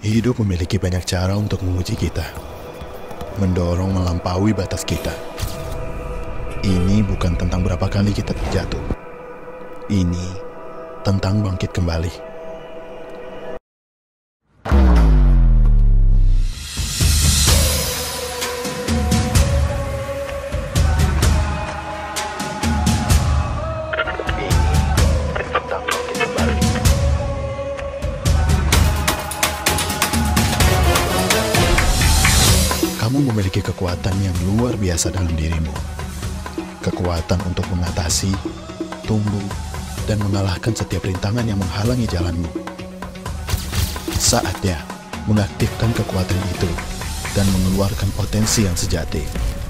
Hidup memiliki banyak cara untuk menguji kita, mendorong melampaui batas kita. Ini bukan tentang berapa kali kita terjatuh. Ini tentang bangkit kembali. Kamu memiliki kekuatan yang luar biasa dalam dirimu. Kekuatan untuk mengatasi, tumbuh, dan mengalahkan setiap rintangan yang menghalangi jalanmu. Saatnya mengaktifkan kekuatan itu dan mengeluarkan potensi yang sejati.